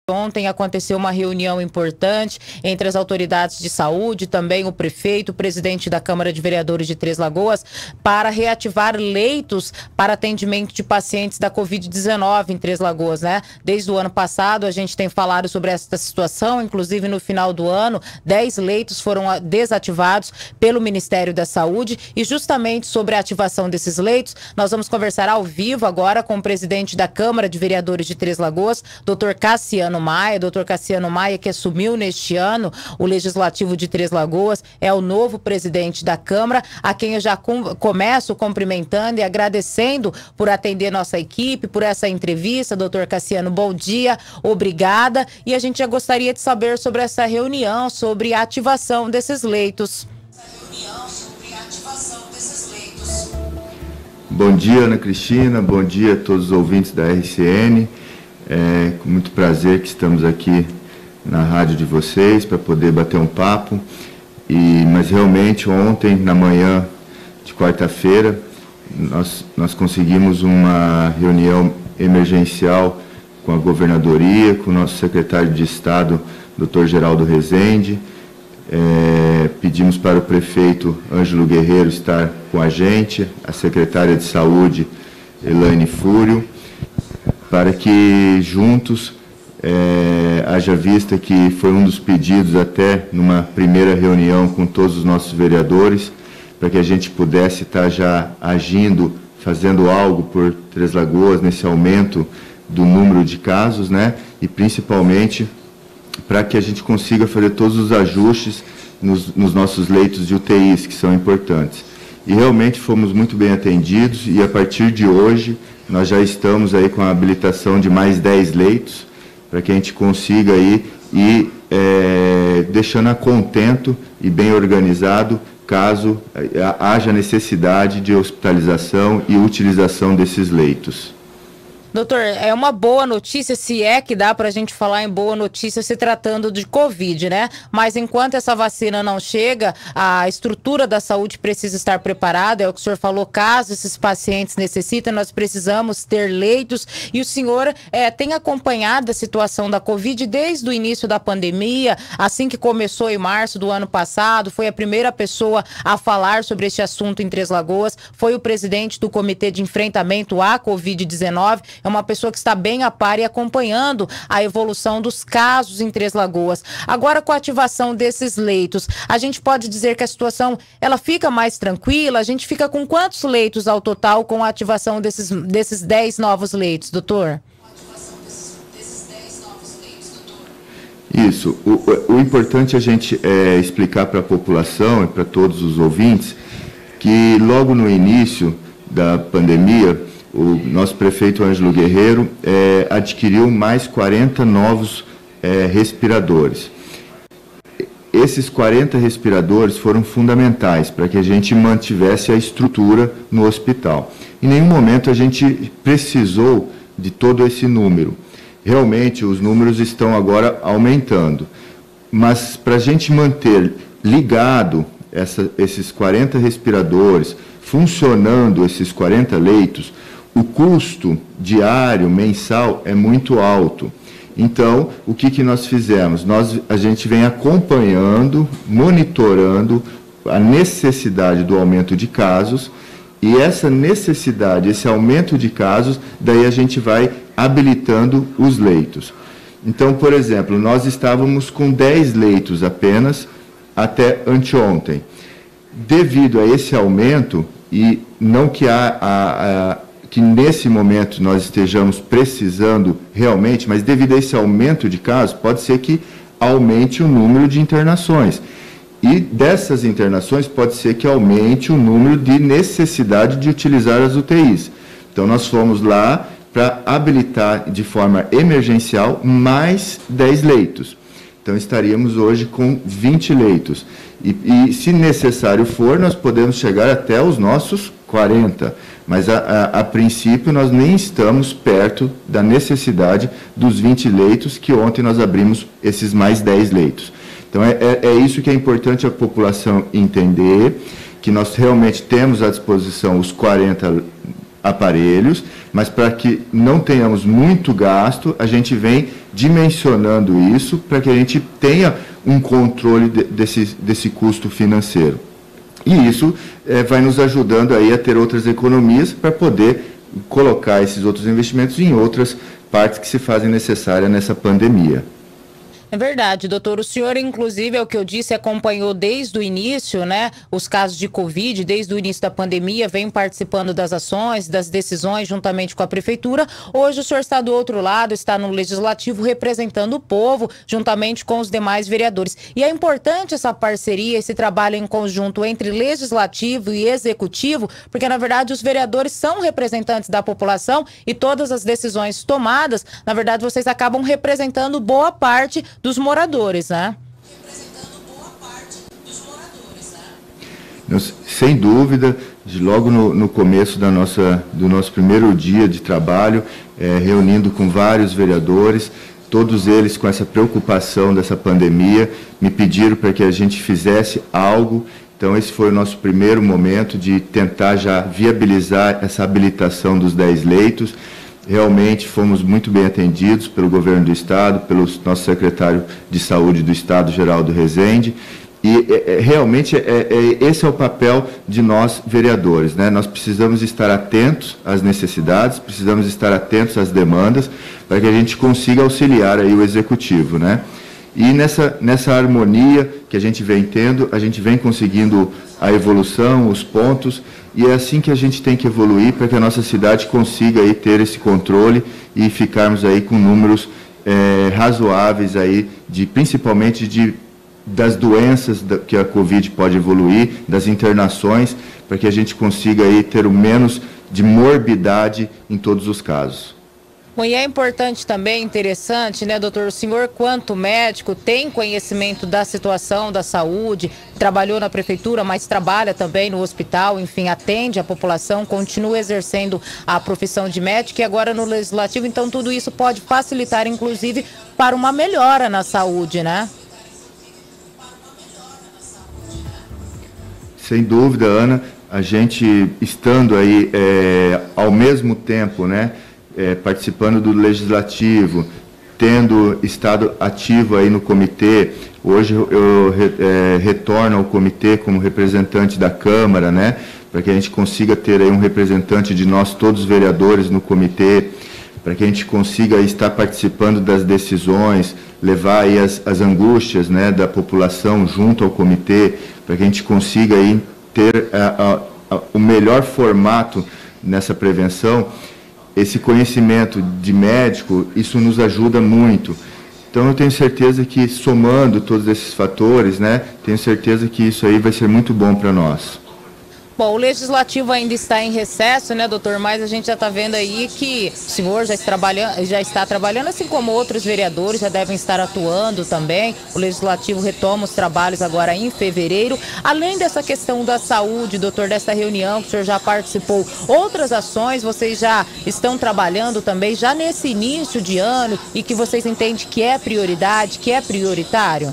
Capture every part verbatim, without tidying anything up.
Ontem aconteceu uma reunião importante entre as autoridades de saúde, também o prefeito, o presidente da Câmara de Vereadores de Três Lagoas, para reativar leitos para atendimento de pacientes da covid dezenove em Três Lagoas, né? Desde o ano passado a gente tem falado sobre essa situação, inclusive no final do ano, dez leitos foram desativados pelo Ministério da Saúde, e justamente sobre a ativação desses leitos, nós vamos conversar ao vivo agora com o presidente da Câmara de Vereadores de Três Lagoas, doutor Cassiano Maia. doutor Cassiano Maia, que assumiu neste ano o Legislativo de Três Lagoas, é o novo presidente da Câmara, a quem eu já com, começo cumprimentando e agradecendo por atender nossa equipe, por essa entrevista. doutor Cassiano, bom dia, obrigada. E a gente já gostaria de saber sobre essa reunião, sobre a ativação desses leitos. Bom dia, Ana Cristina, bom dia a todos os ouvintes da R C N. É com muito prazer que estamos aqui na rádio de vocês para poder bater um papo. E, mas realmente ontem, na manhã de quarta-feira, nós, nós conseguimos uma reunião emergencial com a governadoria, com o nosso secretário de Estado, doutor Geraldo Rezende. É, pedimos para o prefeito Ângelo Guerreiro estar com a gente, a secretária de Saúde, Elaine Fúrio, para que juntos, é, haja vista que foi um dos pedidos até numa primeira reunião com todos os nossos vereadores, para que a gente pudesse estar já agindo, fazendo algo por Três Lagoas nesse aumento do número de casos, né? E principalmente para que a gente consiga fazer todos os ajustes nos, nos nossos leitos de U T Is, que são importantes. E realmente fomos muito bem atendidos, e a partir de hoje nós já estamos aí com a habilitação de mais dez leitos, para que a gente consiga aí ir é, deixando a contento e bem organizado, caso haja necessidade de hospitalização e utilização desses leitos. Doutor, é uma boa notícia, se é que dá para a gente falar em boa notícia se tratando de Covid, né? Mas enquanto essa vacina não chega, a estrutura da saúde precisa estar preparada, é o que o senhor falou, caso esses pacientes necessitem, nós precisamos ter leitos, e o senhor é, tem acompanhado a situação da Covid desde o início da pandemia, assim que começou em março do ano passado, foi a primeira pessoa a falar sobre este assunto em Três Lagoas, foi o presidente do Comitê de Enfrentamento à covid dezenove, é uma pessoa que está bem a par e acompanhando a evolução dos casos em Três Lagoas. Agora, com a ativação desses leitos, a gente pode dizer que a situação ela fica mais tranquila? A gente fica com quantos leitos ao total com a ativação desses, desses dez novos leitos, doutor? Isso. O, o importante é a gente é, explicar para a população e para todos os ouvintes que logo no início da pandemia, o nosso prefeito Ângelo Guerreiro é, adquiriu mais quarenta novos é, respiradores. Esses quarenta respiradores foram fundamentais para que a gente mantivesse a estrutura no hospital. Em nenhum momento a gente precisou de todo esse número. Realmente os números estão agora aumentando. Mas para a gente manter ligado essa, esses quarenta respiradores, funcionando esses quarenta leitos, o custo diário, mensal, é muito alto. Então, o que, que nós fizemos? Nós, a gente vem acompanhando, monitorando a necessidade do aumento de casos, e essa necessidade, esse aumento de casos, daí a gente vai habilitando os leitos. Então, por exemplo, nós estávamos com dez leitos apenas até anteontem. Devido a esse aumento, e não que há a, a que nesse momento nós estejamos precisando realmente, mas devido a esse aumento de casos, pode ser que aumente o número de internações. E dessas internações pode ser que aumente o número de necessidade de utilizar as U T Is. Então nós fomos lá para habilitar de forma emergencial mais dez leitos. Então estaríamos hoje com vinte leitos. E, e se necessário for, nós podemos chegar até os nossos quarenta. Mas, a, a, a princípio, nós nem estamos perto da necessidade dos vinte leitos, que ontem nós abrimos esses mais dez leitos. Então, é, é, é isso que é importante a população entender, que nós realmente temos à disposição os quarenta aparelhos, mas para que não tenhamos muito gasto, a gente vem dimensionando isso para que a gente tenha um controle de, desse, desse custo financeiro. E isso é, vai nos ajudando aí a ter outras economias para poder colocar esses outros investimentos em outras partes que se fazem necessárias nessa pandemia. É verdade, doutor. O senhor, inclusive, é o que eu disse, acompanhou desde o início, né, os casos de Covid, desde o início da pandemia, vem participando das ações, das decisões, juntamente com a prefeitura. Hoje o senhor está do outro lado, está no Legislativo, representando o povo, juntamente com os demais vereadores. E é importante essa parceria, esse trabalho em conjunto entre Legislativo e Executivo, porque, na verdade, os vereadores são representantes da população e todas as decisões tomadas, na verdade, vocês acabam representando boa parte dos moradores, né? Representando boa parte dos moradores, né? Nós, sem dúvida, logo no, no começo da nossa, do nosso primeiro dia de trabalho, é, reunindo com vários vereadores, todos eles com essa preocupação dessa pandemia, me pediram para que a gente fizesse algo. Então, esse foi o nosso primeiro momento de tentar já viabilizar essa habilitação dos dez leitos. Realmente fomos muito bem atendidos pelo governo do Estado, pelo nosso secretário de Saúde do Estado, Geraldo Rezende, e é, é, realmente é, é, esse é o papel de nós, vereadores, né? Nós precisamos estar atentos às necessidades, precisamos estar atentos às demandas, para que a gente consiga auxiliar aí o Executivo, né? E nessa, nessa harmonia que a gente vem tendo, a gente vem conseguindo a evolução, os pontos, e é assim que a gente tem que evoluir para que a nossa cidade consiga aí ter esse controle e ficarmos aí com números é, razoáveis aí, de, principalmente de, das doenças da, que a Covid pode evoluir, das internações, para que a gente consiga aí ter o menos de morbidade em todos os casos. Bom, e é importante também, interessante, né, doutor? O senhor, quanto médico, tem conhecimento da situação da saúde, trabalhou na prefeitura, mas trabalha também no hospital, enfim, atende a população, continua exercendo a profissão de médico e agora no Legislativo, então tudo isso pode facilitar, inclusive, para uma melhora na saúde, né? Sem dúvida, Ana, a gente estando aí é, ao mesmo tempo, né, É, participando do Legislativo, tendo estado ativo aí no comitê, hoje eu, eu é, retorno ao comitê como representante da Câmara, né, para que a gente consiga ter aí um representante de nós, todos os vereadores no comitê, para que a gente consiga estar participando das decisões, levar aí as, as angústias, né, da população junto ao comitê, para que a gente consiga aí ter a, a, a, o melhor formato nessa prevenção. Esse conhecimento de médico, isso nos ajuda muito. Então, eu tenho certeza que, somando todos esses fatores, né, tenho certeza que isso aí vai ser muito bom para nós. Bom, o Legislativo ainda está em recesso, né, doutor? Mas a gente já está vendo aí que o senhor já está, trabalhando, já está trabalhando, assim como outros vereadores já devem estar atuando também. O Legislativo retoma os trabalhos agora em fevereiro. Além dessa questão da saúde, doutor, dessa reunião que o senhor já participou, outras ações vocês já estão trabalhando também, já nesse início de ano, e que vocês entendem que é prioridade, que é prioritário?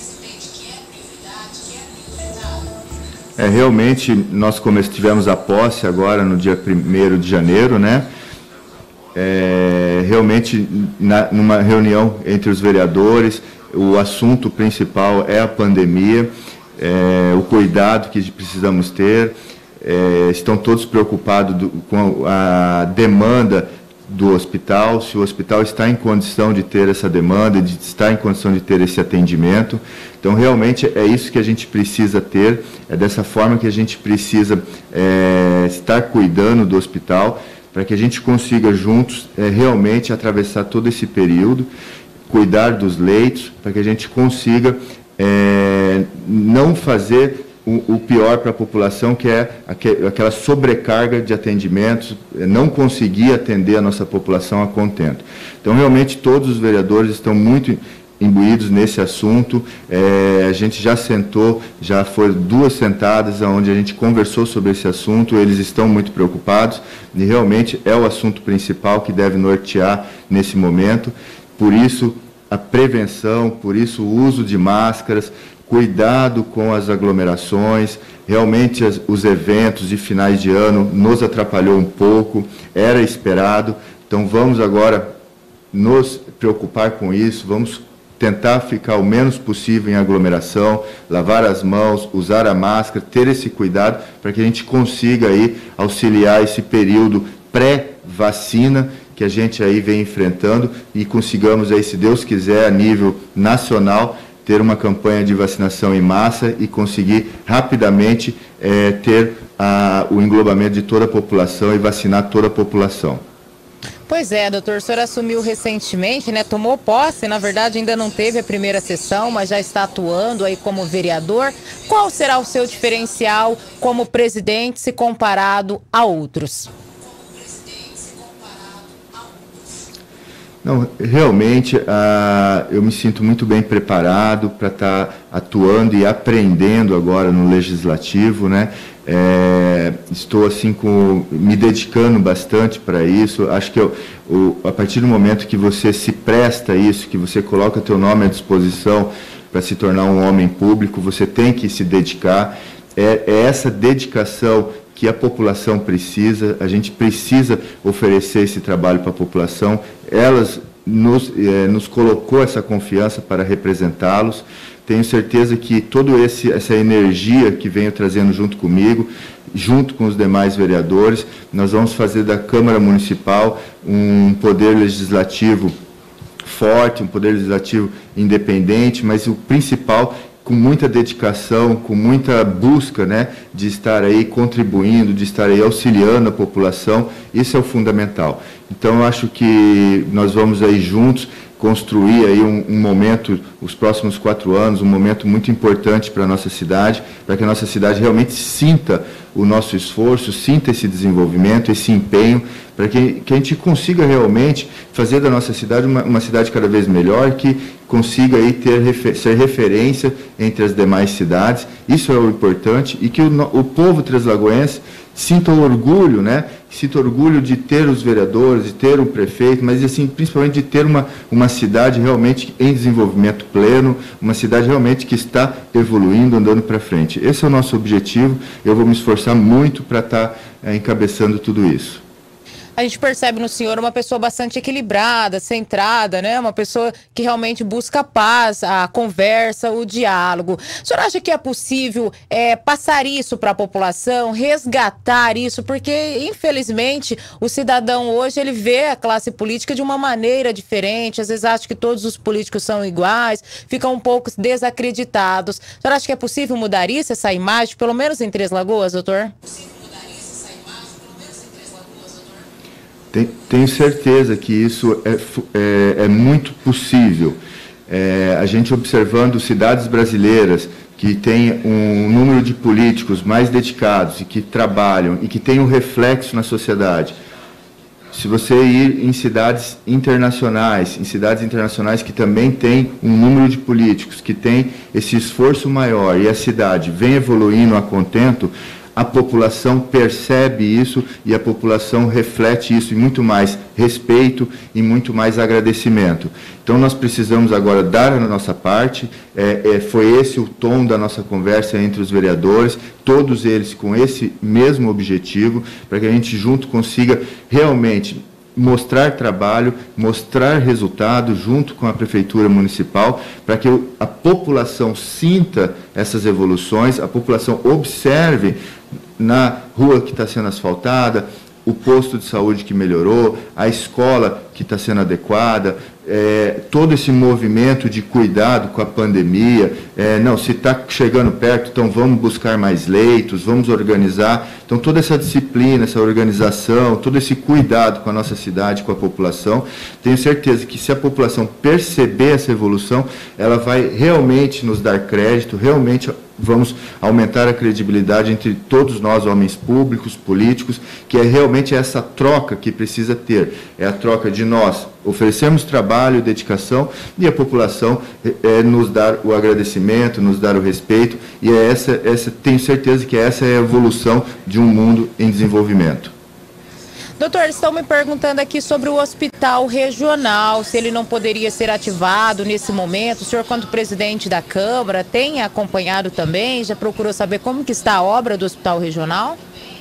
É, realmente, nós como tivemos a posse agora no dia primeiro de janeiro, né? É, realmente, na, numa reunião entre os vereadores, o assunto principal é a pandemia, é, o cuidado que precisamos ter, é, estão todos preocupados do, com a demanda do hospital, se o hospital está em condição de ter essa demanda, de estar em condição de ter esse atendimento. Então, realmente, é isso que a gente precisa ter, é dessa forma que a gente precisa é, estar cuidando do hospital, para que a gente consiga juntos é, realmente atravessar todo esse período, cuidar dos leitos, para que a gente consiga é, não fazer o, o pior para a população, que é aquela sobrecarga de atendimentos, não conseguir atender a nossa população a contento. Então, realmente, todos os vereadores estão muito imbuídos nesse assunto. É, a gente já sentou, já foi duas sentadas onde a gente conversou sobre esse assunto, eles estão muito preocupados e realmente é o assunto principal que deve nortear nesse momento. Por isso, a prevenção, por isso o uso de máscaras, cuidado com as aglomerações. Realmente as, os eventos de finais de ano nos atrapalhou um pouco, era esperado. Então vamos agora nos preocupar com isso, vamos tentar ficar o menos possível em aglomeração, lavar as mãos, usar a máscara, ter esse cuidado para que a gente consiga aí auxiliar esse período pré-vacina que a gente aí vem enfrentando e consigamos aí, se Deus quiser, a nível nacional, ter uma campanha de vacinação em massa e conseguir rapidamente é, ter a, o englobamento de toda a população e vacinar toda a população. Pois é, doutor, o senhor assumiu recentemente, né? Tomou posse, na verdade ainda não teve a primeira sessão, mas já está atuando aí como vereador. Qual será o seu diferencial como presidente se comparado a outros? Não, realmente ah, eu me sinto muito bem preparado para estar tá atuando e aprendendo agora no Legislativo, né? É, estou assim com, me dedicando bastante para isso. Acho que eu, o, a partir do momento que você se presta a isso, que você coloca teu nome à disposição para se tornar um homem público, você tem que se dedicar. É, é essa dedicação que a população precisa, a gente precisa oferecer esse trabalho para a população. Elas nos, eh, nos colocou essa confiança para representá-los. Tenho certeza que toda essa energia que venho trazendo junto comigo, junto com os demais vereadores, nós vamos fazer da Câmara Municipal um poder legislativo forte, um poder legislativo independente, mas o principal, com muita dedicação, com muita busca, né, de estar aí contribuindo, de estar aí auxiliando a população. Isso é o fundamental. Então, eu acho que nós vamos aí juntos construir aí um, um momento, os próximos quatro anos, um momento muito importante para a nossa cidade, para que a nossa cidade realmente sinta o nosso esforço, sinta esse desenvolvimento, esse empenho, para que, que a gente consiga realmente fazer da nossa cidade uma, uma cidade cada vez melhor, que consiga aí ter, ser referência entre as demais cidades. Isso é o importante, e que o, o povo treslagoense sinta o orgulho, né? Sinta orgulho de ter os vereadores, de ter um prefeito, mas assim, principalmente de ter uma, uma cidade realmente em desenvolvimento pleno, uma cidade realmente que está evoluindo, andando para frente. Esse é o nosso objetivo. Eu vou me esforçar muito para estar é, encabeçando tudo isso. A gente percebe no senhor uma pessoa bastante equilibrada, centrada, né? Uma pessoa que realmente busca a paz, a conversa, o diálogo. O senhor acha que é possível é, passar isso para a população, resgatar isso? Porque, infelizmente, o cidadão hoje, ele vê a classe política de uma maneira diferente, às vezes acha que todos os políticos são iguais, ficam um pouco desacreditados. O senhor acha que é possível mudar isso, essa imagem, pelo menos em Três Lagoas, doutor? Tenho certeza que isso é, é, é muito possível. É, a gente observando cidades brasileiras que têm um número de políticos mais dedicados e que trabalham e que têm um reflexo na sociedade. Se você ir em cidades internacionais, em cidades internacionais que também têm um número de políticos, que têm esse esforço maior e a cidade vem evoluindo a contento, a população percebe isso e a população reflete isso em muito mais respeito e muito mais agradecimento. Então, nós precisamos agora dar a nossa parte. É, é, foi esse o tom da nossa conversa entre os vereadores, todos eles com esse mesmo objetivo, para que a gente junto consiga realmente mostrar trabalho, mostrar resultado junto com a Prefeitura Municipal, para que a população sinta essas evoluções, a população observe na rua que está sendo asfaltada, o posto de saúde que melhorou, a escola que está sendo adequada, é, todo esse movimento de cuidado com a pandemia. É, não, se está chegando perto, então vamos buscar mais leitos, vamos organizar. Então, toda essa disciplina, essa organização, todo esse cuidado com a nossa cidade, com a população, tenho certeza que se a população perceber essa evolução, ela vai realmente nos dar crédito, realmente vamos aumentar a credibilidade entre todos nós, homens públicos, políticos, que é realmente essa troca que precisa ter. É a troca de nós oferecermos trabalho, dedicação, e a população é, nos dar o agradecimento, nos dar o respeito, e é essa, essa, tenho certeza que essa é a evolução de um mundo em desenvolvimento. Doutor, estão me perguntando aqui sobre o hospital regional, se ele não poderia ser ativado nesse momento. O senhor, quanto presidente da Câmara, tem acompanhado também? Já procurou saber como que está a obra do hospital regional?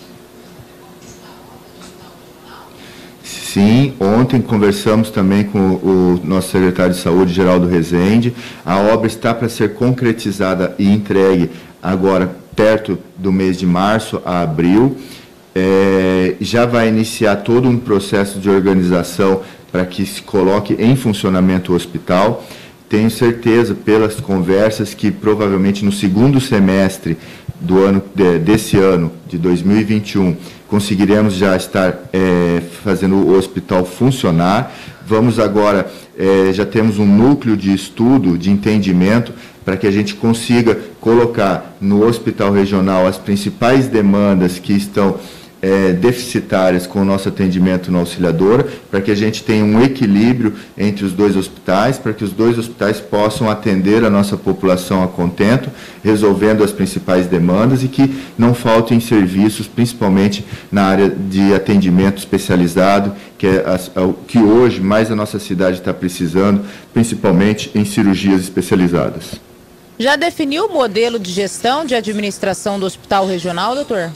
Sim, ontem conversamos também com o nosso secretário de Saúde, Geraldo Rezende. A obra está para ser concretizada e entregue agora perto do mês de março a abril. É, já vai iniciar todo um processo de organização para que se coloque em funcionamento o hospital. Tenho certeza, pelas conversas, que provavelmente no segundo semestre do ano, de, desse ano, de dois mil e vinte e um, conseguiremos já estar é, fazendo o hospital funcionar. Vamos agora, é, já temos um núcleo de estudo, de entendimento, para que a gente consiga colocar no hospital regional as principais demandas que estão É, deficitárias com o nosso atendimento no Auxiliadora, para que a gente tenha um equilíbrio entre os dois hospitais, para que os dois hospitais possam atender a nossa população a contento, resolvendo as principais demandas e que não faltem serviços, principalmente na área de atendimento especializado, que é as, o que hoje mais a nossa cidade está precisando, principalmente em cirurgias especializadas. Já definiu o modelo de gestão de administração do hospital regional, doutor?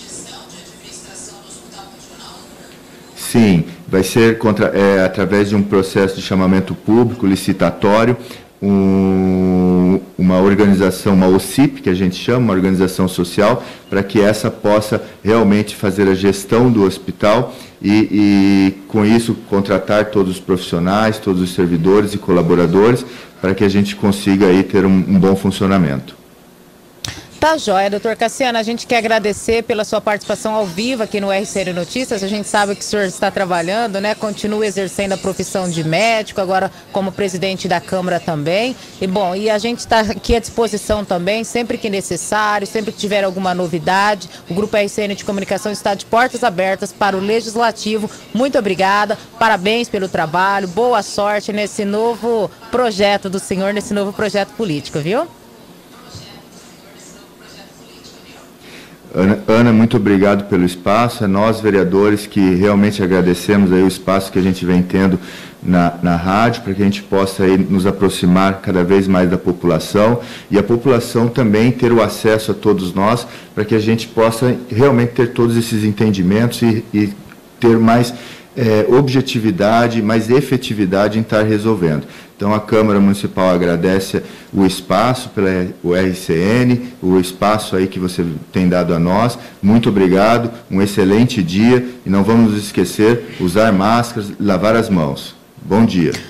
Sim, vai ser contra, é, através de um processo de chamamento público, licitatório, um, uma organização, uma O C I P, que a gente chama, uma organização social, para que essa possa realmente fazer a gestão do hospital e, e, com isso, contratar todos os profissionais, todos os servidores e colaboradores, para que a gente consiga aí ter um, um bom funcionamento. Tá joia, doutor Cassiano, a gente quer agradecer pela sua participação ao vivo aqui no R C N Notícias. A gente sabe que o senhor está trabalhando, né? Continua exercendo a profissão de médico, agora como presidente da Câmara também. E bom, e a gente está aqui à disposição também, sempre que necessário, sempre que tiver alguma novidade. O Grupo R C N de Comunicação está de portas abertas para o Legislativo. Muito obrigada, parabéns pelo trabalho, boa sorte nesse novo projeto do senhor, nesse novo projeto político, viu? Ana, Ana, muito obrigado pelo espaço. É nós, vereadores, que realmente agradecemos aí o espaço que a gente vem tendo na, na rádio, para que a gente possa aí nos aproximar cada vez mais da população e a população também ter o acesso a todos nós, para que a gente possa realmente ter todos esses entendimentos e, e ter mais é, objetividade, mais efetividade em estar resolvendo. Então, a Câmara Municipal agradece o espaço pela o R C N, o espaço aí que você tem dado a nós. Muito obrigado, um excelente dia e não vamos nos esquecer, usar máscaras, lavar as mãos. Bom dia.